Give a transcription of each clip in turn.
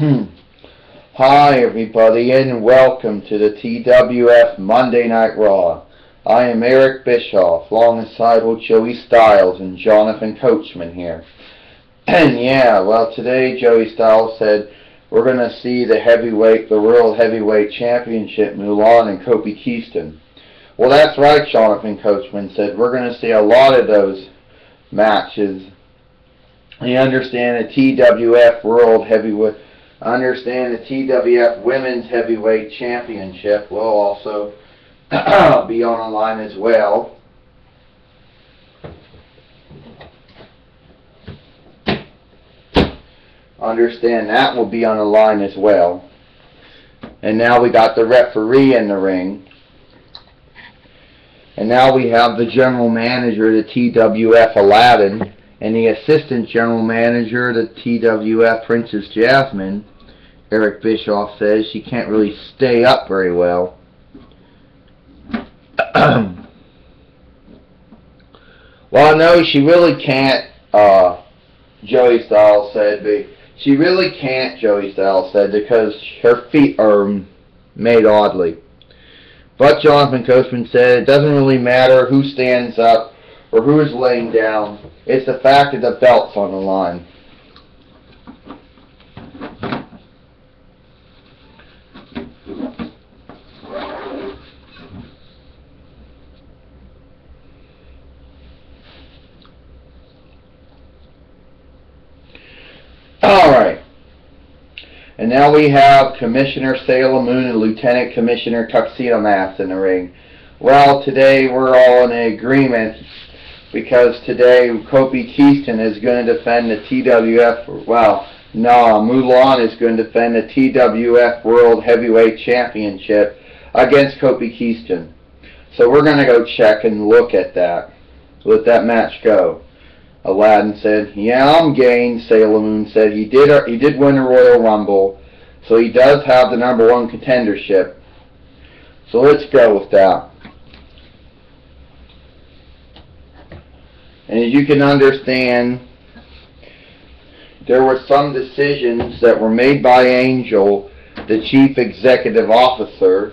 Hi everybody and welcome to the TWF Monday Night Raw. I am Eric Bischoff alongside with Joey Styles and Jonathan Coachman here. And yeah, well today Joey Styles said we're going to see the World Heavyweight Championship Mulan and Kofi Kingston. Well that's right, Jonathan Coachman said we're going to see a lot of those matches. You understand the TWF Women's Heavyweight Championship will also be on the line as well. Understand that will be on the line as well. And now we got the referee in the ring. And now we have the general manager of the TWF, Aladdin, and the assistant general manager of the TWF, Princess Jasmine. Eric Bischoff says she can't really stay up very well. Well, no, she really can't, Joey Styles said. She really can't, Joey Styles said, because her feet are made oddly. But Jonathan Coachman said it doesn't really matter who stands up or who is laying down. It's the fact that the belt's on the line. Alright. And now we have Commissioner Sailor Moon and Lieutenant Commissioner Tuxedo Mask in the ring. Well, today we're all in agreement because today Kofi Kingston is going to defend the TWF, Mulan is going to defend the TWF World Heavyweight Championship against Kofi Kingston. So we're going to go check and look at that. Let that match go. Aladdin said, yeah, I'm game. Sailor Moon said he did win the Royal Rumble, so he does have the #1 contendership. So let's go with that. And as you can understand, there were some decisions that were made by Angel, the Chief Executive Officer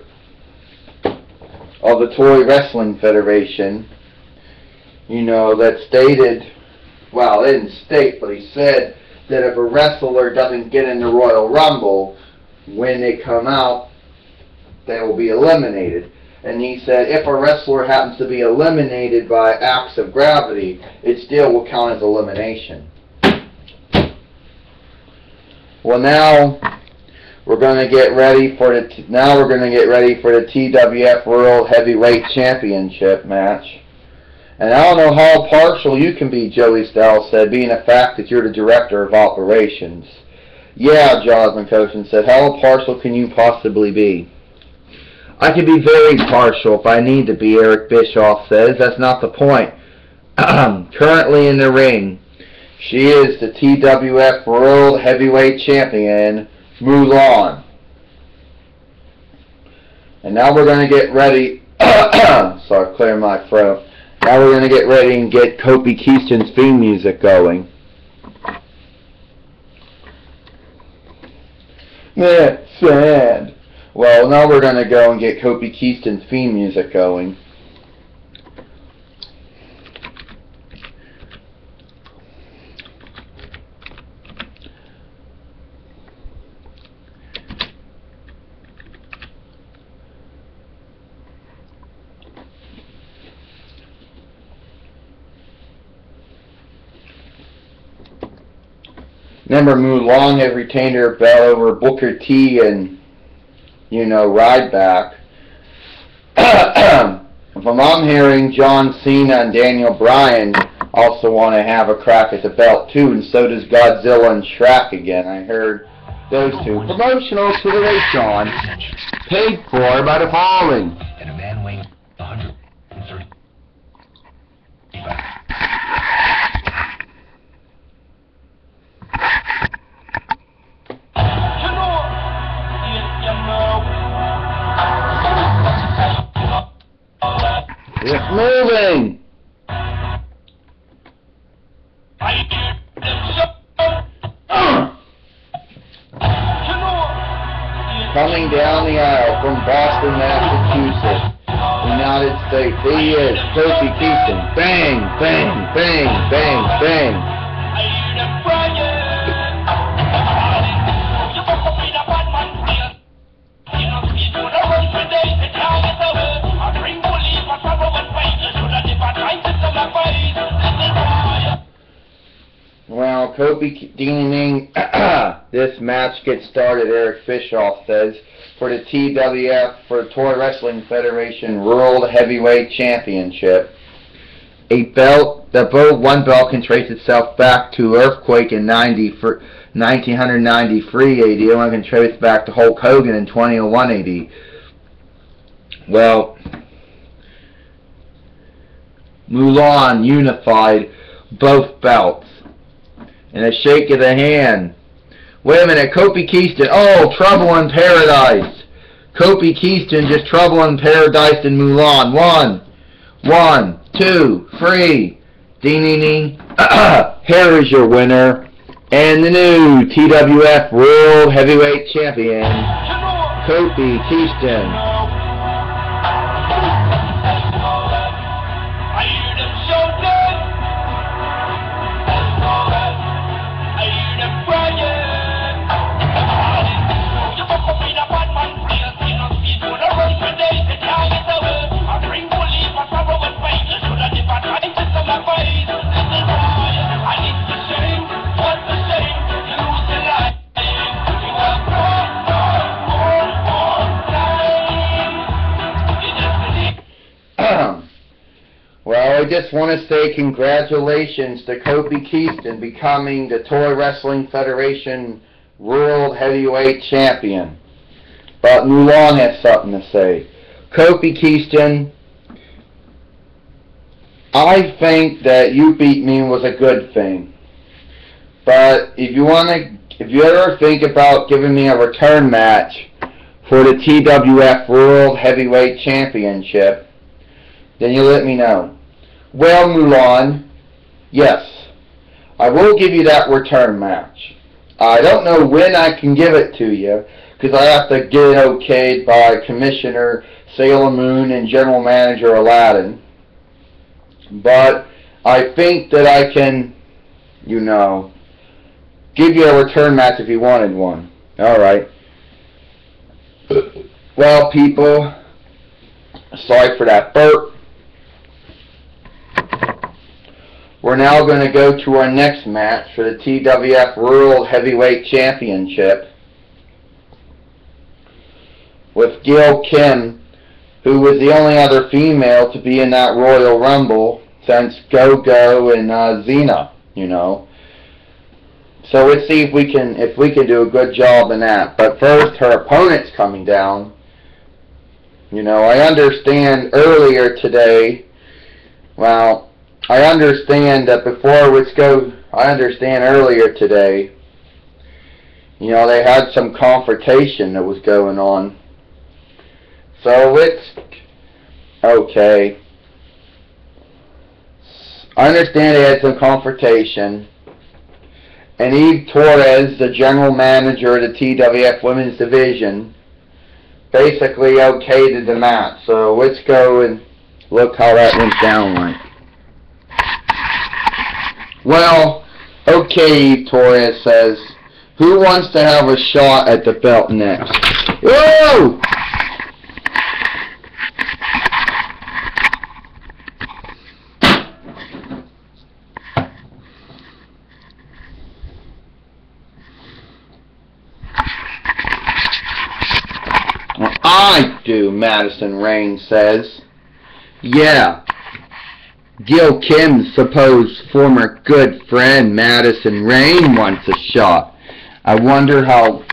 of the Toy Wrestling Federation, that stated, well, it didn't state, but he said that if a wrestler doesn't get in the Royal Rumble, when they come out, they will be eliminated. And he said if a wrestler happens to be eliminated by acts of gravity, it still will count as elimination. Well, now we're going to get ready for the TWF World Heavyweight Championship match. And I don't know how partial you can be, Joey Styles said, being the fact that you're the director of operations. Yeah, Jonathan Coachman said, how partial can you possibly be? I can be very partial if I need to be, Eric Bischoff says. That's not the point. Currently in the ring, she is the TWF World Heavyweight Champion, Mulan. And now we're going to get ready. Sorry, clear my throat. Now we're going to get ready and get Kofi Kingston's theme music going. That's sad. Well, now we're going to go and get Kofi Kingston's theme music going. Remember, Mulan had retained her belt over Booker T and, Ryback. From I'm hearing, John Cena and Daniel Bryan also want to have a crack at the belt too, and so does Godzilla and Shrek again. I heard those two. Promotional consideration paid for by the following. And a man weighing 130 pounds. It's moving! coming down the aisle from Boston, Massachusetts, United States. He is Kofi Kingston. Bang, bang, bang, bang, bang. Well, Kofi Deaning, this match gets started, Eric Bischoff says, for the TWF, for the Toy Wrestling Federation World Heavyweight Championship. A belt, one belt can trace itself back to Earthquake in 1993 AD, one can trace back to Hulk Hogan in 2001 AD. Well, Mulan unified both belts. And a shake of the hand. Wait a minute, Kofi Kingston. Oh, Trouble in Paradise. Kofi Kingston just Trouble in Paradise in Mulan. 1, 2, 3. Ding, ding, ding. Here is your winner. And the new TWF World Heavyweight Champion, Kofi Kingston. Well, I just want to say congratulations to Kofi Kingston becoming the Toy Wrestling Federation World Heavyweight Champion. But Mulan has something to say. Kofi Kingston, I think that you beat me was a good thing. But if you ever think about giving me a return match for the TWF World Heavyweight Championship, then you let me know. Well, Mulan, yes, I will give you that return match. I don't know when I can give it to you, because I have to get it okayed by Commissioner Sailor Moon and General Manager Aladdin. But I think that I can, give you a return match if you wanted one. Alright. Well, people, sorry for that burp. We're now going to go to our next match for the TWF World Heavyweight Championship with Gail Kim, who was the only other female to be in that Royal Rumble since Go-Go and Xena, So let's see if we can do a good job in that. But first, her opponent's coming down. I understand earlier today, well, I understand that earlier today, they had some confrontation that was going on. So okay. I understand they had some confrontation. And Eve Torres, the general manager of the TWF Women's Division, basically okayed the match. So let's go and look how that went down like. Well, okay, Eve Torres says, who wants to have a shot at the belt next? Whoa! Well, I do, Madison Rain says. Yeah. Gil Kim's supposed former good friend Madison Rain wants a shot. I wonder how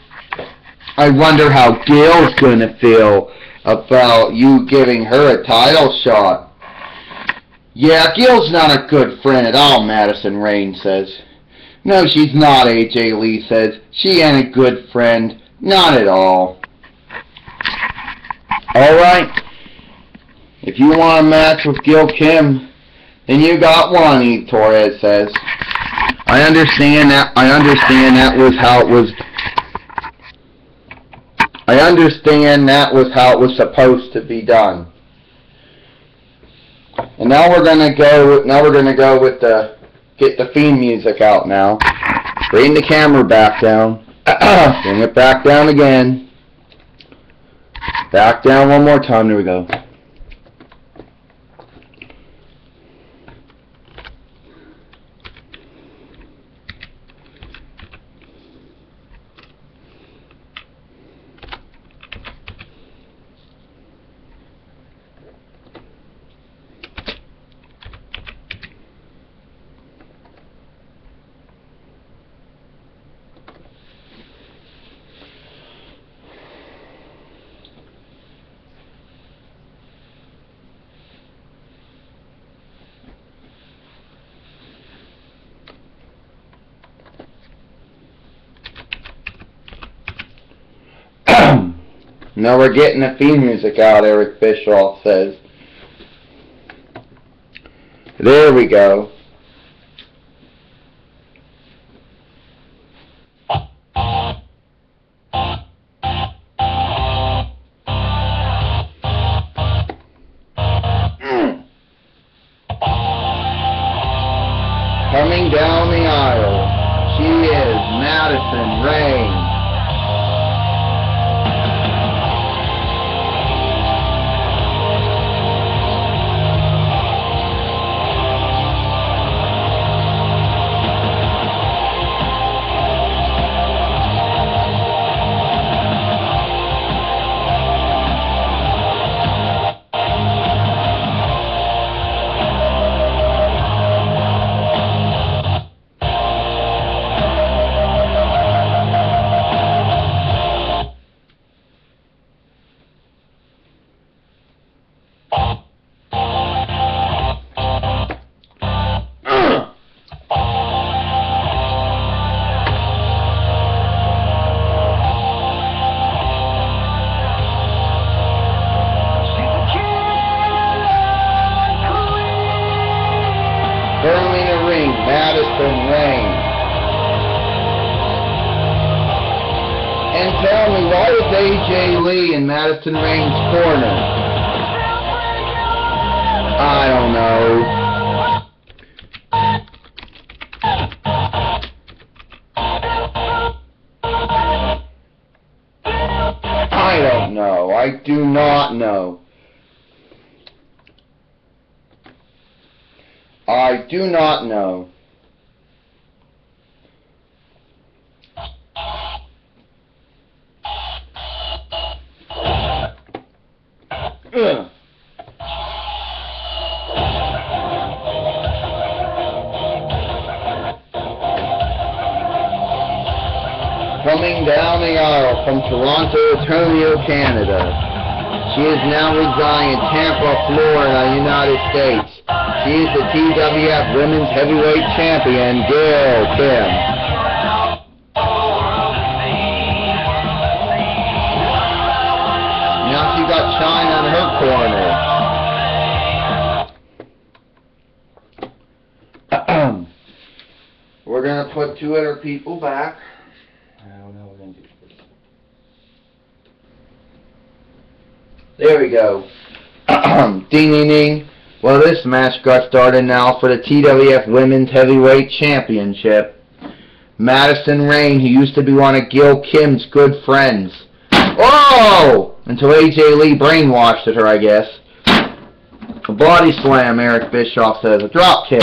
Gil's gonna feel about you giving her a title shot. Yeah, Gil's not a good friend at all, Madison Rain says. No, she's not, AJ Lee says. She ain't a good friend. Not at all. Alright. If you want a match with Gil Kim, then you got one, Eve Torres says. I understand that was how it was. I understand that was how it was supposed to be done. And now we're gonna go with the get the theme music out now. Bring the camera back down. Bring it back down again. Back down one more time. There we go. Now we're getting the theme music out, Eric Bischoff says. There we go. Coming down the aisle, she is Madison Rayne. Firmly in the ring, Madison Rayne. And tell me, why is AJ Lee in Madison Rayne's corner? I don't know. I don't know. I do not know. I do not know. Ugh. Coming down the aisle from Toronto, Ontario, Canada. She is now residing in Tampa, Florida, United States. She is the TWF Women's Heavyweight Champion, Gail Kim. Now she got Shine on her corner. We're going to put two other people back. I don't know what we're going to do. There we go. Ding, ding, ding. Well, this match got started now for the TWF Women's Heavyweight Championship. Madison Rayne, who used to be one of Gail Kim's good friends. Oh! Until AJ Lee brainwashed at her, I guess. A body slam, Eric Bischoff says. A drop kick.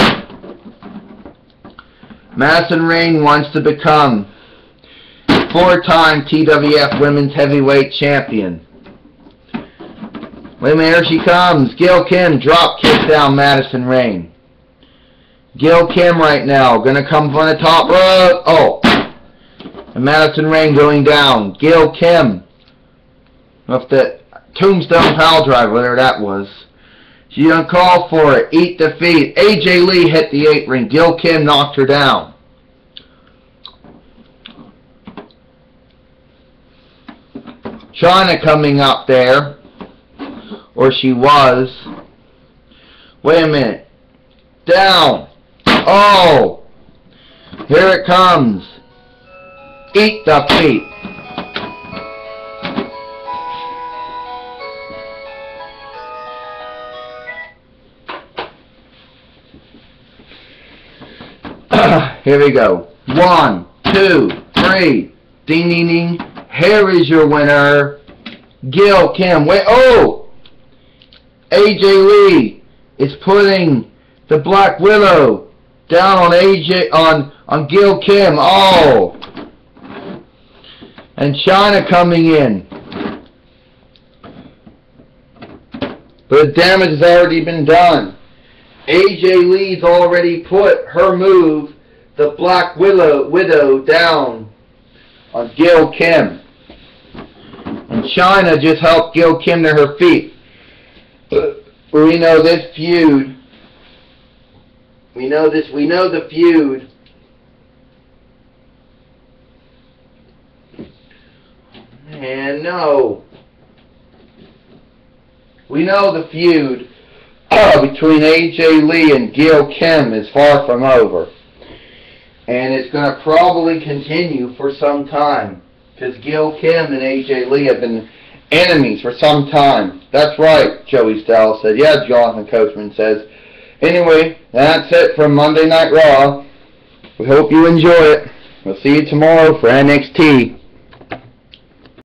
Madison Rayne wants to become four-time TWF Women's Heavyweight Champion. Wait a minute, here she comes. Gail Kim drop kick down Madison Rayne. Gail Kim right now, gonna come from the top rope. Oh. And Madison Rayne going down. Gail Kim. Off the tombstone pile driver, whatever that was. She done call for it. Eat defeat. AJ Lee hit the apron. Gail Kim knocked her down. Chyna coming up there. Or she was. Wait a minute. Down. Oh. Here it comes. Eat the feet. Here we go. 1, 2, 3. Ding, ding, ding. Here is your winner. Gail Kim. Wait. Oh! AJ Lee is putting the Black Widow down on on Gail Kim. Oh! And China coming in. But the damage has already been done. AJ Lee's already put her move, the Black Widow, down on Gail Kim. And China just helped Gail Kim to her feet. We know this feud. We know the feud. And no. We know the feud between AJ Lee and Gail Kim is far from over. And it's going to probably continue for some time. Because Gail Kim and AJ Lee have been enemies for some time. That's right, Joey Styles said. Yeah, Jonathan Coachman says. Anyway, that's it from Monday Night Raw. We hope you enjoy it. We'll see you tomorrow for NXT.